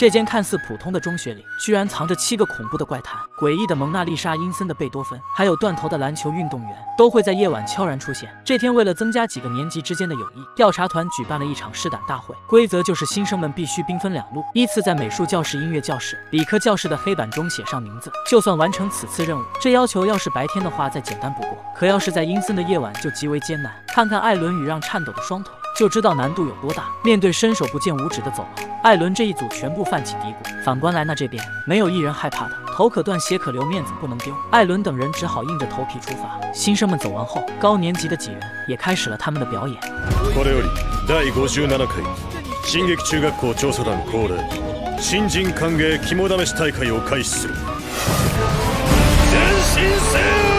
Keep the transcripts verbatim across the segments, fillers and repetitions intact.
这间看似普通的中学里，居然藏着七个恐怖的怪谈。诡异的蒙娜丽莎、阴森的贝多芬，还有断头的篮球运动员，都会在夜晚悄然出现。这天，为了增加几个年级之间的友谊，调查团举办了一场试胆大会。规则就是新生们必须兵分两路，依次在美术教室、音乐教室、理科教室的黑板中写上名字。就算完成此次任务，这要求要是白天的话再简单不过，可要是在阴森的夜晚就极为艰难。看看艾伦与让颤抖的双腿，就知道难度有多大。面对伸手不见五指的走廊，艾伦这一组全部泛起嘀咕。反观莱纳这边，没有一人害怕的，头可断血可流，面子不能丢。艾伦等人只好硬着头皮出发。新生们走完后，高年级的几人也开始了他们的表演。 これよりだいごじゅうななかい進撃中学校調査団恒例新人歓迎肝試し大会を開始する。前進せよ！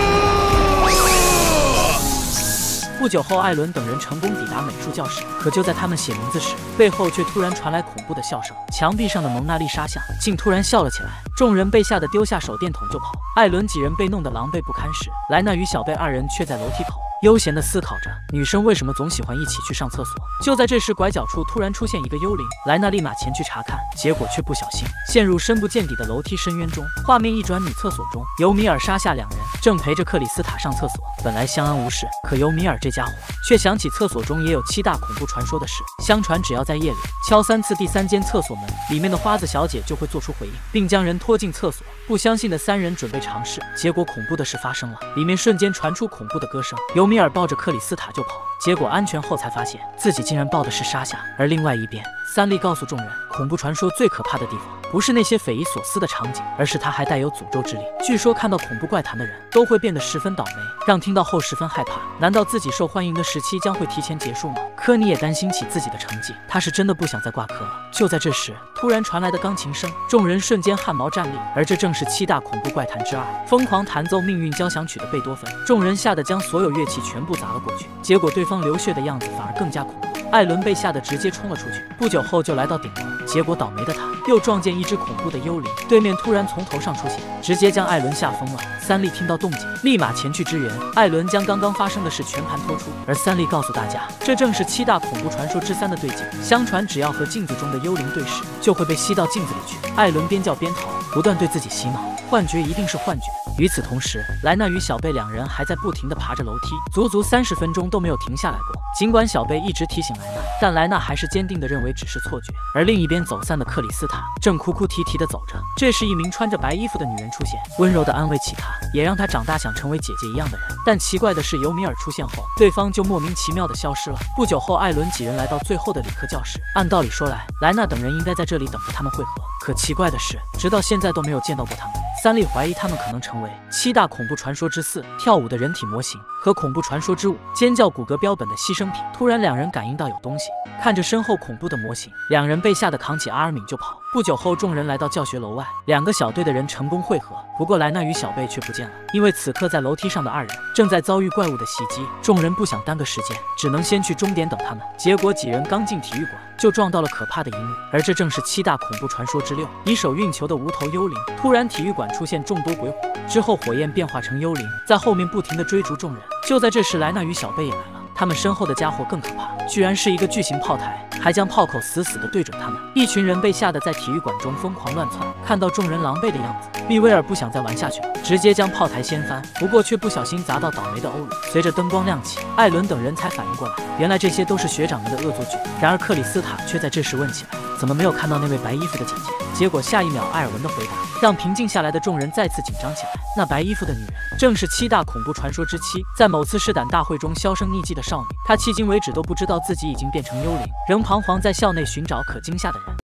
不久后，艾伦等人成功抵达美术教室，可就在他们写名字时，背后却突然传来恐怖的笑声。墙壁上的蒙娜丽莎像竟突然笑了起来，众人被吓得丢下手电筒就跑。艾伦几人被弄得狼狈不堪时，莱纳与小贝二人却在楼梯口悠闲地思考着，女生为什么总喜欢一起去上厕所。就在这时，拐角处突然出现一个幽灵，莱纳立马前去查看，结果却不小心陷入深不见底的楼梯深渊中。画面一转，女厕所中，尤米尔、莎夏两人正陪着克里斯塔上厕所，本来相安无事，可尤米尔这家伙却想起厕所中也有七大恐怖传说的事。相传只要在夜里敲三次第三间厕所门，里面的花子小姐就会做出回应，并将人拖进厕所。不相信的三人准备尝试，结果恐怖的事发生了，里面瞬间传出恐怖的歌声。尤米尔抱着克里斯塔就跑，结果安全后才发现自己竟然抱的是莎夏。而另外一边，三笠告诉众人，恐怖传说最可怕的地方不是那些匪夷所思的场景，而是它还带有诅咒之力。据说看到恐怖怪谈的人都会变得十分倒霉，让听到后十分害怕。难道自己受欢迎的时期将会提前结束吗？科尼也担心起自己的成绩，他是真的不想再挂科了。就在这时，突然传来的钢琴声，众人瞬间汗毛站立，而这正是七大恐怖怪谈之二——疯狂弹奏命运交响曲的贝多芬。众人吓得将所有乐器全部砸了过去，结果对方流血的样子反而更加恐怖。艾伦被吓得直接冲了出去，不久后就来到顶楼，结果倒霉的他又撞见一只恐怖的幽灵，对面突然从头上出现，直接将艾伦吓疯了。三笠听到动静，立马前去支援。艾伦将刚刚发生的事全盘托出，而三笠告诉大家，这正是七大恐怖传说之三的对镜。相传只要和镜子中的幽灵对视，就会被吸到镜子里去。艾伦边叫边逃，不断对自己洗脑，幻觉一定是幻觉。与此同时，莱纳与小贝两人还在不停地爬着楼梯，足足三十分钟都没有停下来过。尽管小贝一直提醒莱纳，但莱纳还是坚定地认为只是错觉。而另一边走散的克里斯塔正哭哭啼啼地走着，这时一名穿着白衣服的女人出现，温柔地安慰起他，也让他长大想成为姐姐一样的人。但奇怪的是，尤米尔出现后，对方就莫名其妙地消失了。不久后，艾伦几人来到最后的理科教室，按道理说来，莱纳等人应该在这里等着他们会合，可奇怪的是，直到现在都没有见到过他们。三笠怀疑他们可能成为七大恐怖传说之四——跳舞的人体模型和恐怖传说之五——尖叫骨骼标本的牺牲品。突然，两人感应到有东西，看着身后恐怖的模型，两人被吓得扛起阿尔敏就跑。不久后，众人来到教学楼外，两个小队的人成功汇合，不过莱纳与小贝却不见了，因为此刻在楼梯上的二人正在遭遇怪物的袭击。众人不想耽搁时间，只能先去终点等他们。结果几人刚进体育馆，就撞到了可怕的一幕，而这正是七大恐怖传说之六——以手运球的无头幽灵。突然，体育馆出现众多鬼火，之后火焰变化成幽灵，在后面不停地追逐众人。就在这时，莱纳与小贝也来了。他们身后的家伙更可怕，居然是一个巨型炮台，还将炮口死死地对准他们。一群人被吓得在体育馆中疯狂乱窜。看到众人狼狈的样子，利威尔不想再玩下去了，直接将炮台掀翻，不过却不小心砸到倒霉的欧鲁。随着灯光亮起，艾伦等人才反应过来，原来这些都是学长们的恶作剧。然而克里斯塔却在这时问起来，怎么没有看到那位白衣服的姐姐？结果下一秒，艾尔文的回答让平静下来的众人再次紧张起来。那白衣服的女人正是七大恐怖传说之七，在某次试胆大会中销声匿迹的少女。她迄今为止都不知道自己已经变成幽灵，仍彷徨在校内寻找可惊吓的人。